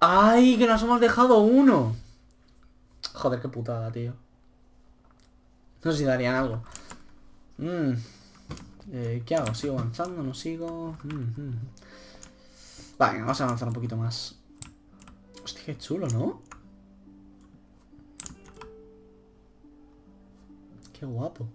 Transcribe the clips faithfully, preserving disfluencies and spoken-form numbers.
¡Ay! Que nos hemos dejado uno. Joder, qué putada, tío. No sé si darían algo. Mm. Eh, ¿Qué hago? ¿Sigo avanzando? ¿No sigo? Mm -hmm. Vale, vamos a avanzar un poquito más. Hostia, qué chulo, ¿no? Qué guapo.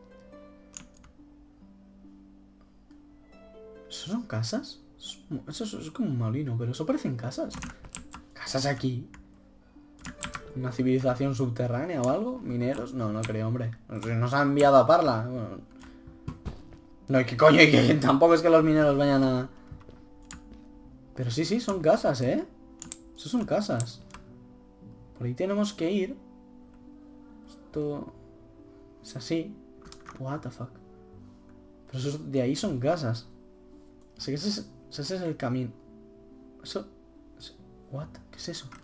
¿Eso son casas? Eso es, es como un molino, pero eso parecen casas. ¿Casas aquí? ¿Una civilización subterránea o algo? ¿Mineros? No, no creo, hombre. Nos han enviado a Parla. Bueno, no, ¿qué coño? ¿Y que tampoco es que los mineros vayan a... Pero sí, sí, son casas, ¿eh? Eso son casas. Por ahí tenemos que ir. Esto... es así. What the fuck. Pero eso de ahí son casas. Así que ese es, ese es el camino. Eso... What? ¿Qué es eso?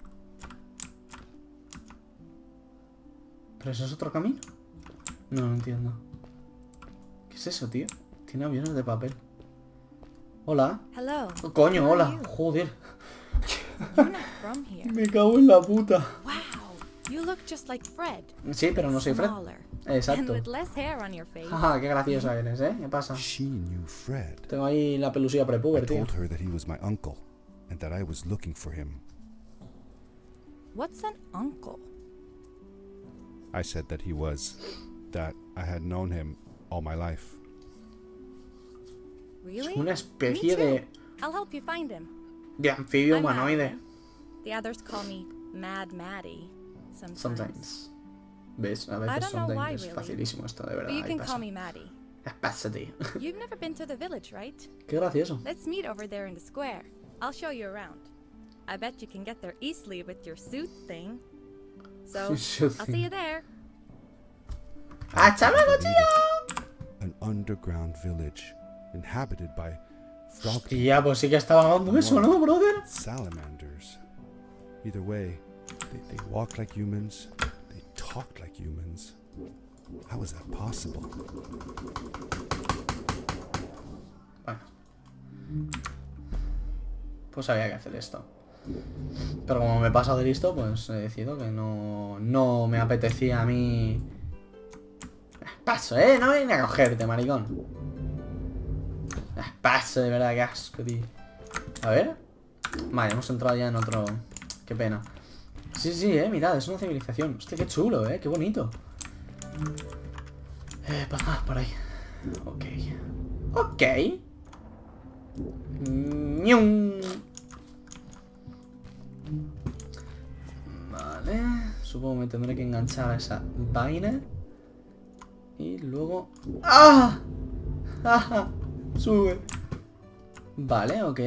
¿Pero eso es otro camino? No, no entiendo. ¿Qué es eso, tío? Tiene aviones de papel. Hola. Oh, coño, hola. Joder. Me cago en la puta. Sí, pero no soy Fred. Exacto. Jaja, qué graciosa eres, ¿eh? ¿Qué pasa? Tengo ahí la pelusilla prepuber, tío. What's an uncle? I said that he was, that I had known him all my life. Really? Es una especie de... I'll help you find him. de anfibio humanoide. The others call me Mad Maddie. Sometimes. Sometimes. ¿Ves? A veces sometimes es facilísimo esto, de verdad. But you can call me Maddie. Pasa, tío. You've never been to the village, right? Qué gracioso. Let's meet over there in the square. I'll show you around. I bet you can get there easily with your suit thing. So, I'll see you there. ¡Hasta luego, tío! An underground village inhabited by frog. Hostia, pues sí que estaba dando eso, ¿no, brother? Salamanders. Either way, they, they walk like humans, they talk like humans. How is that possible? Bueno. Pues había que hacer esto. Pero como me he pasado de listo, pues he decidido que no, no me apetecía a mí... Paso, ¿eh? No vine a cogerte, maricón. Paso, de verdad, qué asco, tío. A ver. Vale, hemos entrado ya en otro... Qué pena. Sí, sí, eh, mirad, es una civilización. Hostia, qué chulo, eh, qué bonito. Eh, ah, por ahí. Ok. Ok. Ñum. Vale. Supongo que me tendré que enganchar a esa vaina. Y luego... ¡Ah! ¡Ah! Sube. Vale, ok.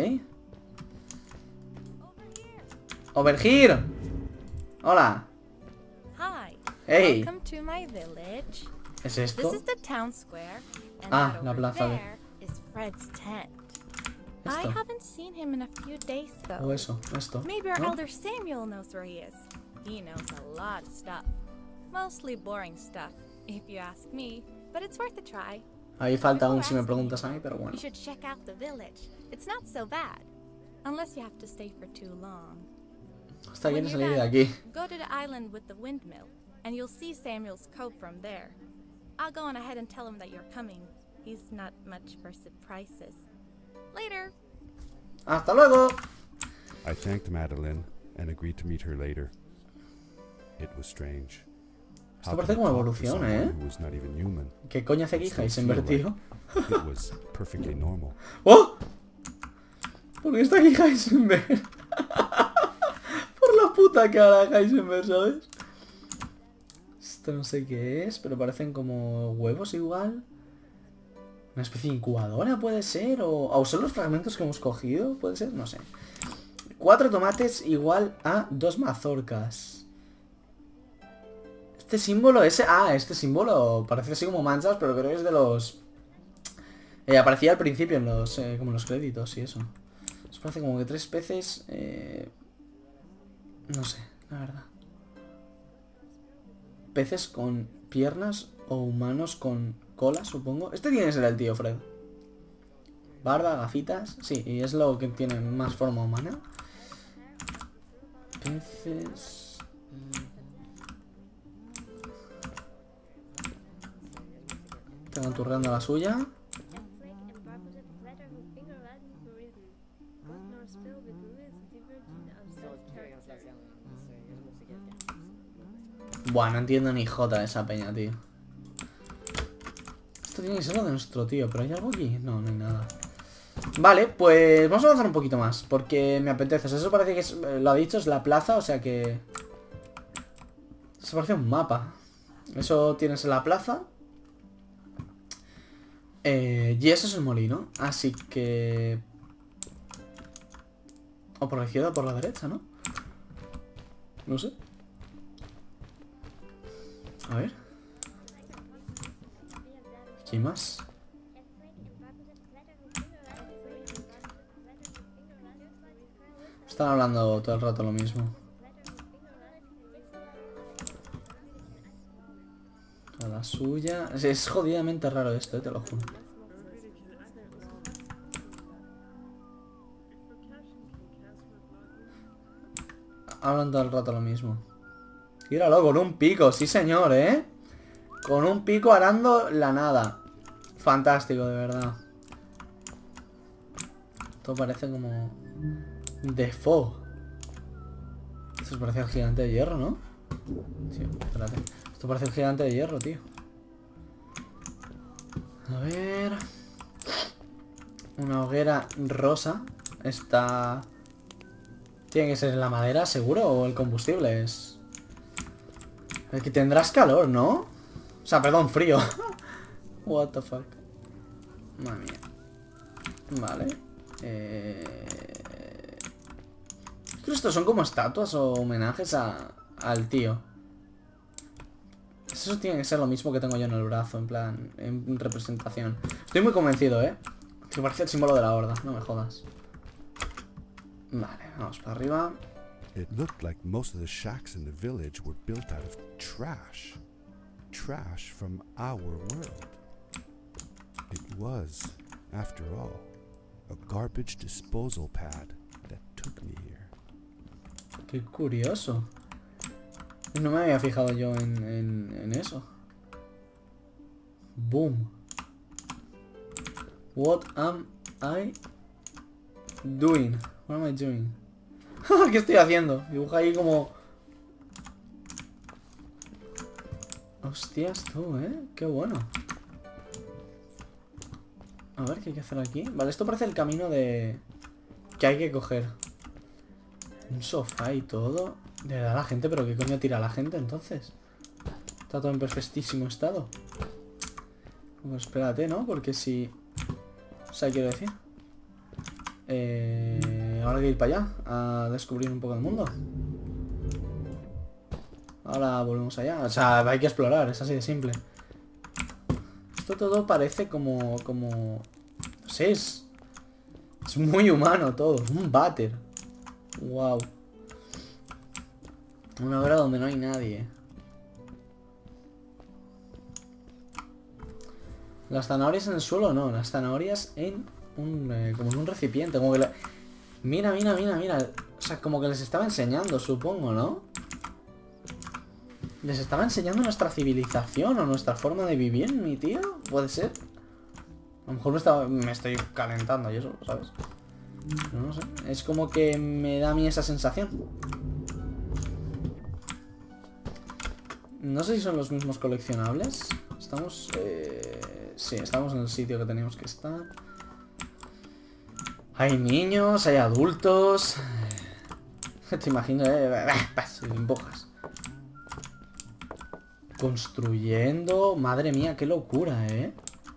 Over here. Hola. Hi. Hey. Welcome to my village. ¿Es esto? This is the town square, and Ah, that la over plaza de... there is Fred's tent. I Esto. haven't seen him in a few days though. O eso, esto. Maybe our ¿no? elder Samuel knows where he is. He knows a lot of stuff. Mostly boring stuff, if you ask me, but it's worth a try. Ahí falta aún Before si me asking preguntas a me, mí, pero bueno. You should check out the village. It's not so bad, unless you have to stay for too long. Hasta When quiere you're salir de done, aquí. go to the island with the windmill, and you'll see Samuel's coat from there. I'll go on ahead and tell him that you're coming. He's not much for surprises. Later. ¡Hasta luego! I thanked Madeline and agreed to meet her later. It was strange. Esto parece como evolución, ¿eh? ¿Qué coño hace aquí Heisenberg, tío? It was perfectly normal. ¡Oh! ¿Por qué está aquí Heisenberg? Por la puta cara de Heisenberg, ¿sabes? Esto no sé qué es, pero parecen como huevos igual. Una especie de incubadora puede ser, o, o son los fragmentos que hemos cogido, puede ser, no sé. Cuatro tomates igual a dos mazorcas. Este símbolo, ese... Ah, este símbolo parece así como manchas, pero creo que es de los... Eh, aparecía al principio en los... Eh, como en los créditos y eso. Eso parece como que tres peces... Eh... No sé, la verdad. Peces con piernas o humanos con cola, supongo. Este tiene que ser el tío Fred. Barba, gafitas. Sí, y es lo que tiene más forma humana. peces. Tengo turreando la suya. Buah, no entiendo ni jota de esa peña, tío. Esto tiene que ser lo de nuestro tío, pero ¿hay algo aquí? No, no hay nada. Vale, pues vamos a avanzar un poquito más, porque me apetece. O sea, eso parece que es, lo ha dicho, es la plaza, o sea que... Eso parece un mapa. Eso tienes en la plaza. Eh, y eso es el molino. Así que... O por la izquierda o por la derecha, ¿no? No sé. A ver. ¿Qué más? Están hablando todo el rato lo mismo. A la suya. Es, es jodidamente raro esto, eh, te lo juro. Hablan todo el rato lo mismo. Míralo, con un pico, sí señor, ¿eh? Con un pico arando la nada. Fantástico, de verdad. Esto parece como... de fog. Esto parece el gigante de hierro, ¿no? Sí, espérate. Esto parece el gigante de hierro, tío. A ver... Una hoguera rosa. Esta... Tiene que ser la madera, seguro, o el combustible es... El que tendrás calor, ¿no? O sea, perdón, frío. What the fuck. Madre mía. Vale. Eh... Estos son como estatuas o homenajes a... al tío. Eso tiene que ser lo mismo que tengo yo en el brazo, en plan, en representación. Estoy muy convencido, ¿eh? Que parece el símbolo de la horda, no me jodas. Vale, vamos para arriba. It looked like most of the shacks in the village were built out of trash. Trash from our world. It was, after all, a garbage disposal pad that took me here. Qué curioso. No me había fijado yo en, en, en eso. Boom. What am I doing? What am I doing? ¿Qué estoy haciendo? Dibuja ahí como... Hostias tú, ¿eh? Qué bueno. A ver, ¿qué hay que hacer aquí? Vale, esto parece el camino de... que hay que coger. Un sofá y todo. De verdad la gente, pero ¿qué coño tira la gente entonces? Está todo en perfectísimo estado. Pues espérate, ¿no? Porque si... O sea, quiero decir... Eh... Ahora hay que ir para allá a descubrir un poco el mundo. Ahora volvemos allá. O sea, hay que explorar, es así de simple. Esto todo parece como... como... No sé, es... Es muy humano todo. Un váter. Wow. Una hora donde no hay nadie. Las zanahorias en el suelo no. Las zanahorias en un... Eh, como en un recipiente. Como que la... Mira, mira, mira, mira. O sea, como que les estaba enseñando, supongo, ¿no? Les estaba enseñando nuestra civilización o nuestra forma de vivir, mi tío. ¿Puede ser? A lo mejor me, estaba, me estoy calentando y eso, ¿sabes? No, no sé. Es como que me da a mí esa sensación. No sé si son los mismos coleccionables. Estamos... Eh... Sí, estamos en el sitio que teníamos que estar. Hay niños, hay adultos. Te imagino, eh. Empujas. Construyendo. Madre mía, qué locura, eh.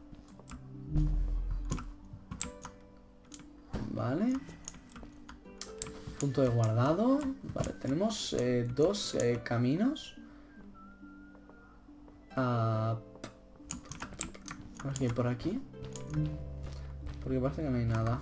Vale. Punto de guardado. Vale, tenemos eh, dos eh, caminos. Ah, a ver qué hay por aquí. Porque parece que no hay nada.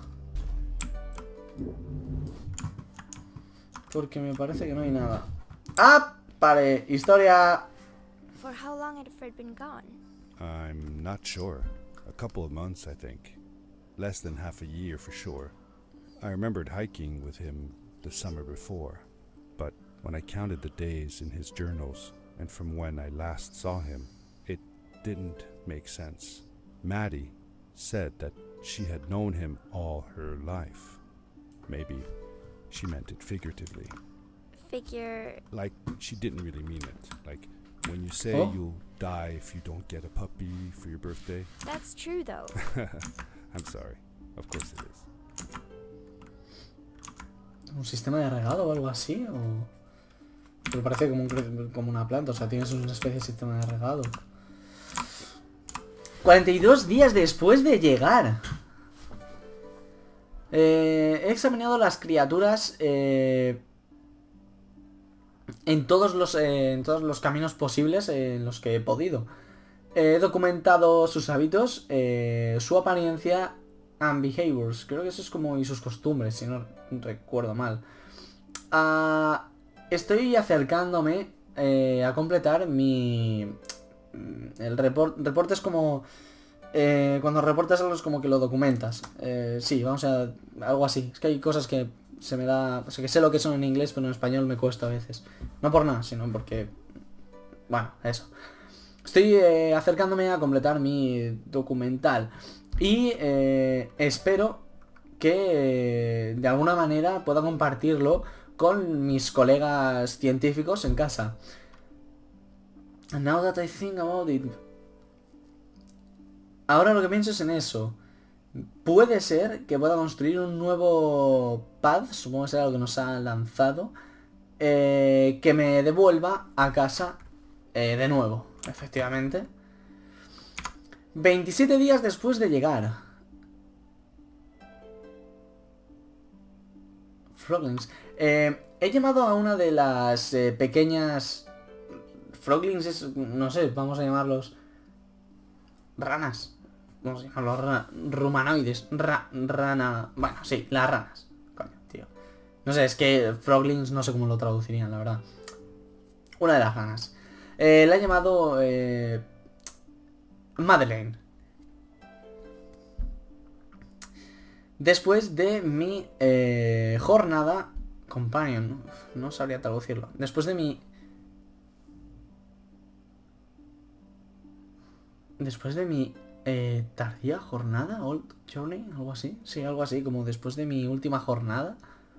Porque me parece que no hay nada. ¡Ah! Vale, historia. For how long had Fred been gone? I'm not sure. A couple of months, I think. Less than half a year for sure. I remembered hiking with him the summer before. but when I counted the days in his journals and from when I last saw him, it didn't make sense. Maddie said that she had known him all her life. Maybe she meant it figuratively. Figure... Like, she didn't really mean it. Like, when you say Oh. you'll die if you don't get a puppy for your birthday. That's true, though. I'm sorry. Of course it is. ¿Un sistema de regado o algo así? ¿O...? Me parece como, un, cre- como una planta, o sea, tienes una especie de sistema de regado. cuarenta y dos días después de llegar. Eh, he examinado las criaturas eh, en, todos los, eh, en todos los caminos posibles en los que he podido. He documentado sus hábitos, eh, su apariencia and behaviors. Creo que eso es como y sus costumbres, si no recuerdo mal. Ah... Estoy acercándome eh, a completar mi... El report, reporte es como... Eh, cuando reportas algo es como que lo documentas. Eh, sí, vamos a... Algo así. Es que hay cosas que se me da... O sea, que sé lo que son en inglés, pero en español me cuesta a veces. No por nada, sino porque... Bueno, eso. Estoy eh, acercándome a completar mi documental. Y eh, espero que eh, de alguna manera pueda compartirlo con mis colegas científicos en casa. And now that I think about it, ahora lo que pienso es en eso. Puede ser que pueda construir un nuevo pad, supongo que será lo que nos ha lanzado, eh, que me devuelva a casa eh, de nuevo, efectivamente. veintisiete días después de llegar. Froglings. Eh, he llamado a una de las eh, pequeñas... Froglings es... No sé, vamos a llamarlos... Ranas. Vamos a llamarlos ra rumanoides. Ra rana... Bueno, sí, las ranas. Coño, tío. No sé, es que Froglings no sé cómo lo traducirían, la verdad. Una de las ranas. Eh, la he llamado... Eh, Madeleine. Después de mi eh, jornada... Companion, no sabría traducirlo. Después de mi... Después de mi eh, tardía jornada, Old Journey, algo así. Sí, algo así, como después de mi última jornada.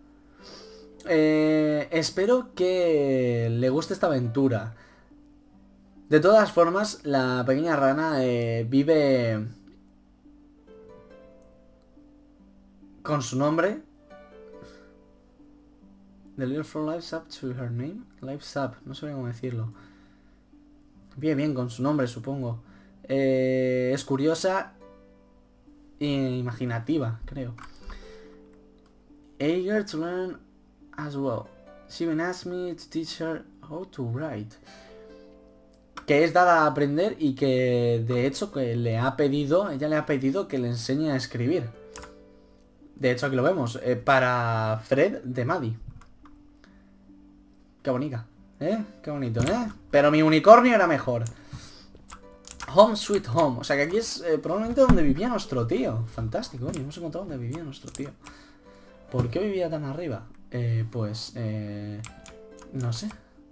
Eh, espero que le guste esta aventura. De todas formas, la pequeña rana eh, vive con su nombre. The little frog lives up to her name. Lives up, no sé cómo decirlo. Bien, bien, con su nombre, supongo. Eh, es curiosa e imaginativa, creo. Eager to learn as well. She even asked me to teach her how to write. Que es dada a aprender y que de hecho que le ha pedido, ella le ha pedido que le enseñe a escribir. De hecho aquí lo vemos, eh, para Fred de Maddie. Qué bonita, ¿eh? Qué bonito, ¿eh? Pero mi unicornio era mejor. Home Sweet Home. O sea que aquí es eh, probablemente donde vivía nuestro tío. Fantástico, coño. Hemos encontrado donde vivía nuestro tío. ¿Por qué vivía tan arriba? Eh, pues, eh... No sé.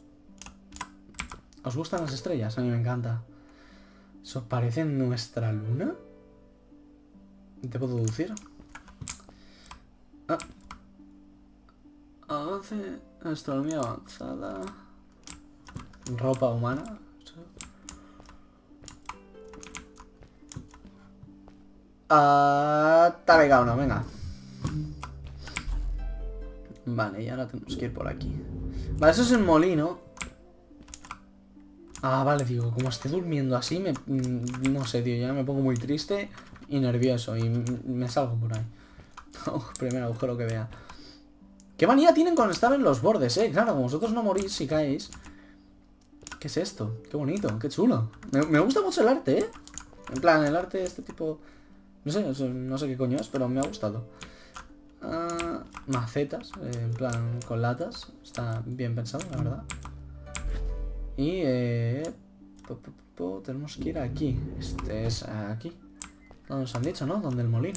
¿Os gustan las estrellas? A mí me encanta. ¿Eso parece nuestra luna? ¿Te puedo deducir? Ah. Hace astronomía avanzada. Ropa humana. Ah, dale, cabrón, venga. Vale, y ahora tenemos que ir por aquí. Vale, eso es el molino. Ah, vale, digo, como esté durmiendo así, me... No sé, tío, ya me pongo muy triste y nervioso y me salgo por ahí. Oh, primer agujero que vea. ¿Qué manía tienen con estar en los bordes, eh? Claro, como vosotros no morís si caéis. ¿Qué es esto? Qué bonito, qué chulo. Me, me gusta mucho el arte, eh. En plan, el arte de este tipo... No sé, no sé qué coño es, pero me ha gustado. Uh, macetas, eh, en plan, con latas. Está bien pensado, la verdad. Y, eh... Po, po, po, tenemos que ir aquí. Este es aquí. Donde nos han dicho, ¿no? Donde el molino.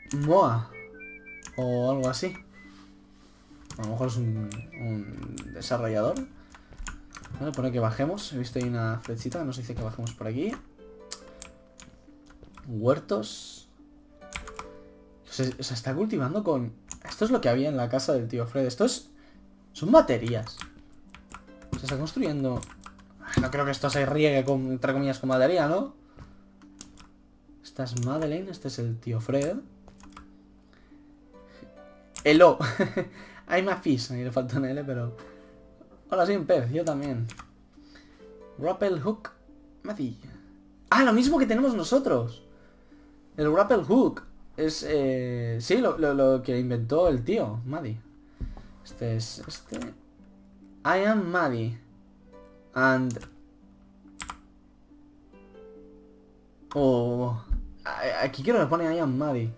Moa. O algo así. A lo mejor es un, un desarrollador. Vale, pone que bajemos. He visto ahí una flechita. Nos dice que bajemos por aquí. Huertos. Se, se está cultivando con... Esto es lo que había en la casa del tío Fred. Esto es... Son baterías. Se está construyendo... No creo que esto se riegue con, entre comillas, con batería, ¿no? Esta es Madeleine. Este es el tío Fred. Hello. I'm a fish. Ahí le falta una L, pero... Hola, soy un pez. Yo también. Rappel Hook. Matty. Ah, lo mismo que tenemos nosotros. El Rappel Hook. Es, eh... Sí, lo, lo, lo que inventó el tío, Maddie. Este es... Este... I am Maddie. And... Oh... Aquí quiero que me pone I am Maddie.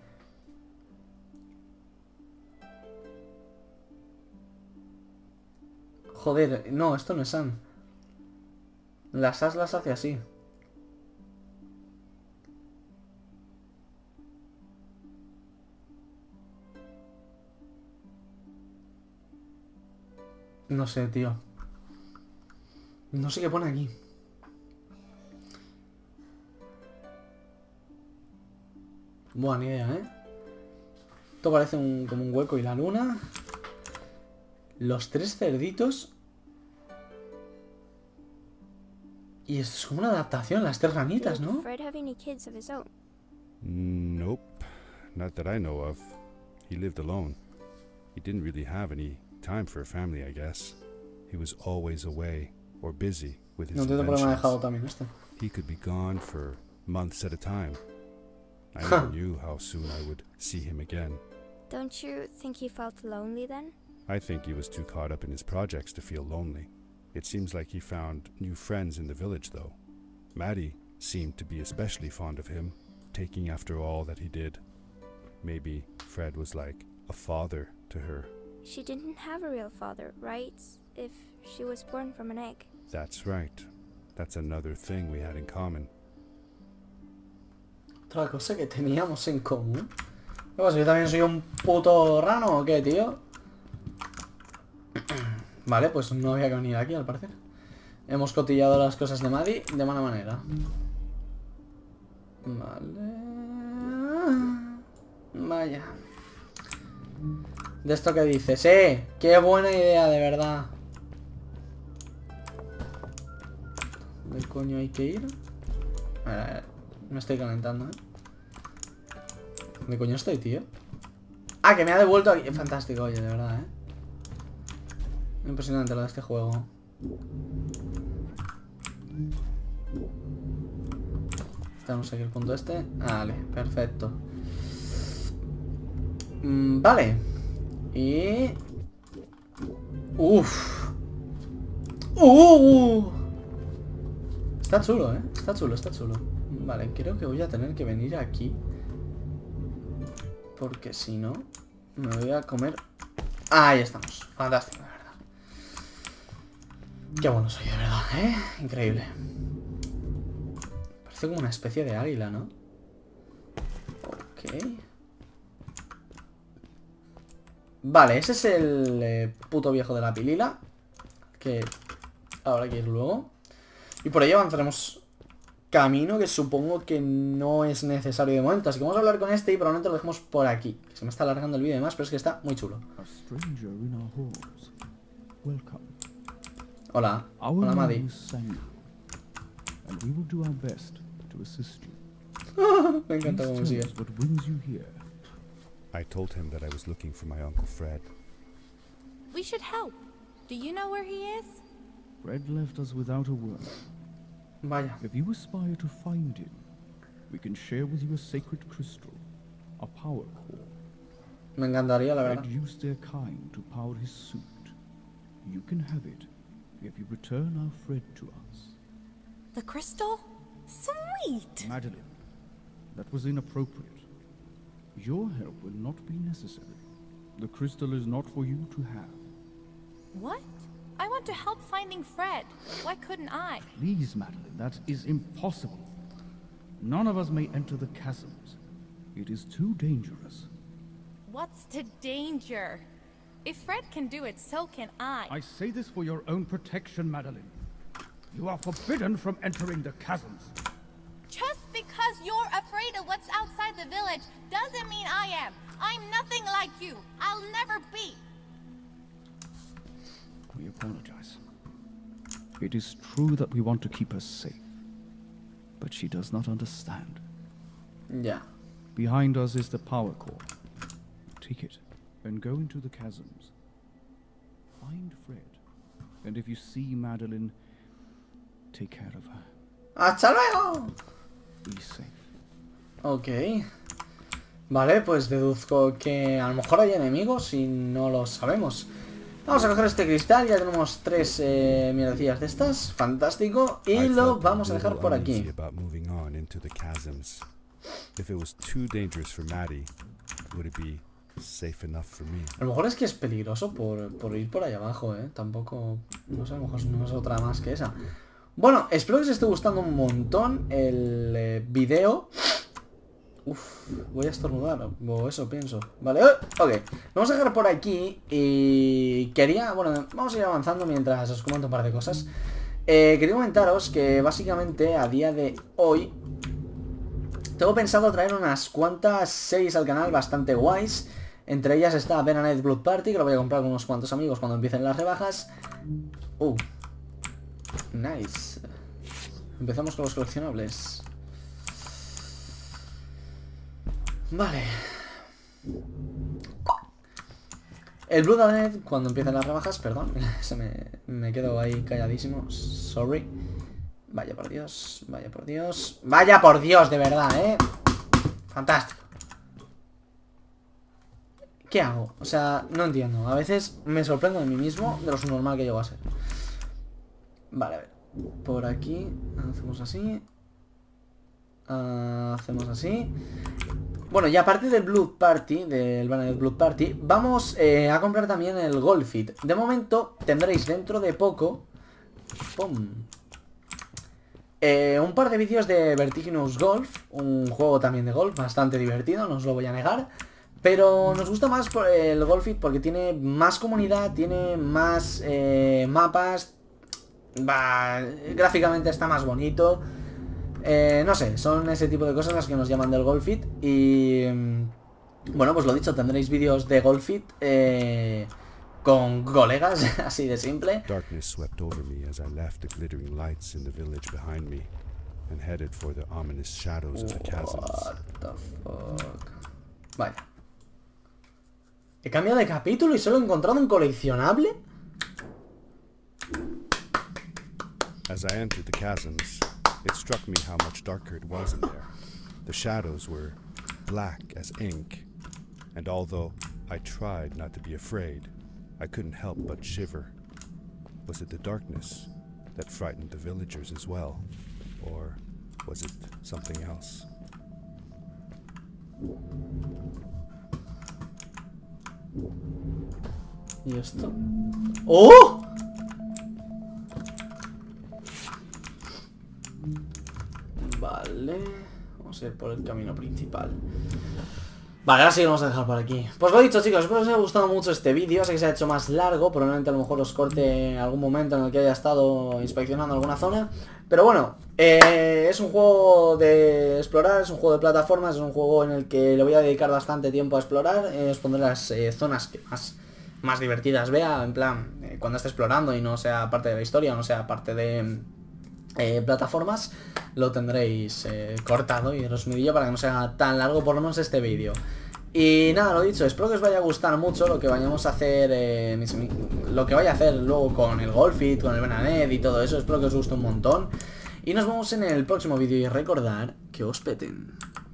Joder, no, esto no es Sam. Las as las hace así. No sé, tío. No sé qué pone aquí. Buena idea, ¿eh? Esto parece un, como un hueco y la luna. Los tres cerditos. Y esto es como una adaptación, las tres ranitas, ¿no? Did Fred have any kids of his own? Nope. Not that I know of. He lived alone. He didn't really have any time for a family, I guess. He was always away or busy with his No entiendo por qué me ha dejado inventions. también esto. He could be gone for months at a time. I never knew how soon I would see him again. Don't you think he felt lonely then? I think he was too caught up in his projects to feel lonely. It seems like he found new friends in the village, though. Maddie seemed to be especially fond of him, taking after all that he did. Maybe Fred was like a father to her. She didn't have a real father, right? If she was born from an egg. That's right. That's another thing we had in common. Otra cosa que teníamos en común. ¿Qué pasa? ¿Yo también soy un puto rano o qué, tío? Vale, pues no había que venir aquí, al parecer. Hemos cotillado las cosas de Maddie de mala manera. Vale. Vaya. De esto que dices, ¡eh! ¡Qué buena idea, de verdad! ¿Dónde coño hay que ir? A ver, a ver. Me estoy calentando, ¿eh? ¿Dónde coño estoy, tío? Ah, que me ha devuelto aquí. Fantástico, oye, de verdad, ¿eh? Impresionante lo de este juego. Tenemos aquí el punto este. Vale, perfecto. Mm, vale. Y... Uff. Uh. Está chulo, ¿eh? Está chulo, está chulo. Vale, creo que voy a tener que venir aquí. Porque si no, me voy a comer... Ahí estamos. Fantástico, de verdad. Qué bueno soy, de verdad, ¿eh? Increíble. Parece como una especie de águila, ¿no? Ok. Vale, ese es el eh, puto viejo de la pilila. Que habrá que ir luego. Y por ello avanzaremos camino que supongo que no es necesario de momento. Así que vamos a hablar con este y probablemente lo dejemos por aquí. Que se me está alargando el vídeo y demás, pero es que está muy chulo. A stranger in our halls. Welcome. Hola. Our Hola, name Maddie. is Samuel, and we will do our best to assist you. Me encanta Please cómo tell sigues. us what brings you here. I told him that I was looking for my Uncle Fred. We should help. Do you know where he is? Fred left us without a word. Vaya. If you aspire to find him, we can share with you a sacred crystal, a power core. Me encantaría, la verdad. Fred used their kind to power his suit. You can have it if you return our Fred to us. The crystal? Sweet! Madeline, that was inappropriate. Your help will not be necessary. The crystal is not for you to have. What? I want to help finding Fred. Why couldn't I? Please, Madeline, that is impossible. None of us may enter the chasms. It is too dangerous. What's the danger? If Fred can do it, so can I. I say this for your own protection, Madeline. You are forbidden from entering the chasms. Just because you're afraid of what's outside the village doesn't mean I am. I'm nothing like you. I'll never be. We apologize. It is true that we want to keep her safe, but she does not understand. Ya. Behind us is the power core. Take it and go into the chasms. Find Fred, and if you see Madeline, take care of her. ¡Hasta luego! Be safe. Ok. Vale, pues deduzco que a lo mejor hay enemigos y no lo sabemos. Vamos a coger este cristal, ya tenemos tres eh, mierdecillas de estas. Fantástico. Y lo vamos a dejar por aquí. If it was too dangerous for Maddie, would it be safe enough for me? A lo mejor es que es peligroso por, por ir por ahí abajo, ¿eh? Tampoco... No sé, a lo mejor no es otra más que esa. Bueno, espero que os esté gustando un montón el eh, video. Uf, voy a estornudar, o eso pienso. Vale, ok. Vamos a dejar por aquí y quería... Bueno, vamos a ir avanzando mientras os comento un par de cosas. Eh, quería comentaros que básicamente a día de hoy tengo pensado traer unas cuantas series al canal bastante guays. Entre ellas está Ben and Ed Blood Party, que lo voy a comprar con unos cuantos amigos cuando empiecen las rebajas. Uh, nice. Empezamos con los coleccionables. Vale. El Blood and Ed cuando empiecen las rebajas, perdón. Se me, me quedo ahí calladísimo. Sorry. Vaya por Dios, vaya por Dios. Vaya por Dios, de verdad, ¿eh? Fantástico. ¿Qué hago? O sea, no entiendo. A veces me sorprendo de mí mismo de lo subnormal que llego a ser. Vale, a ver. Por aquí hacemos así. Uh, hacemos así. Bueno, y aparte del Blood Party, del banner Blood Party, vamos eh, a comprar también el Golf It. De momento tendréis dentro de poco... ¡Pum! Eh, un par de vídeos de Vertiginous Golf, un juego también de golf bastante divertido, no os lo voy a negar. Pero nos gusta más el Golf It porque tiene más comunidad, tiene más eh, mapas, va, gráficamente está más bonito. Eh, no sé, son ese tipo de cosas las que nos llaman del Golf It. Y bueno, pues lo dicho, tendréis vídeos de Golf It eh, con colegas, así de simple. Darkness swept over me as I left the glittering lights in the village behind me and headed for the ominous shadows of the chasms. What the fuck. Vaya. He cambiado de capítulo y solo he encontrado un coleccionable. As I entered the chasms, it struck me how much darker it was in there. The shadows were black as ink, and although I tried not to be afraid, I couldn't help but shiver. Was it the darkness that frightened the villagers as well? Or was it something else? ¿Y esto? ¡Oh! Vale. Vamos a ir por el camino principal. Vale, ahora sí que lo vamos a dejar por aquí. Pues lo dicho, chicos, espero que os haya gustado mucho este vídeo. Sé que se ha hecho más largo, probablemente a lo mejor os corte algún momento en el que haya estado inspeccionando alguna zona. Pero bueno, eh, es un juego de explorar, es un juego de plataformas, es un juego en el que le voy a dedicar bastante tiempo a explorar. Eh, os pondré las eh, zonas que más, más divertidas vea, en plan, eh, cuando esté explorando y no sea parte de la historia, no sea parte de... Eh, plataformas, lo tendréis eh, cortado y resumidillo para que no sea tan largo por lo menos este vídeo. Y nada, lo dicho, espero que os vaya a gustar mucho lo que vayamos a hacer, eh, mis, lo que vaya a hacer luego con el Golf It, con el Ben and Ed y todo eso. Espero que os guste un montón y nos vemos en el próximo vídeo y recordar que os peten.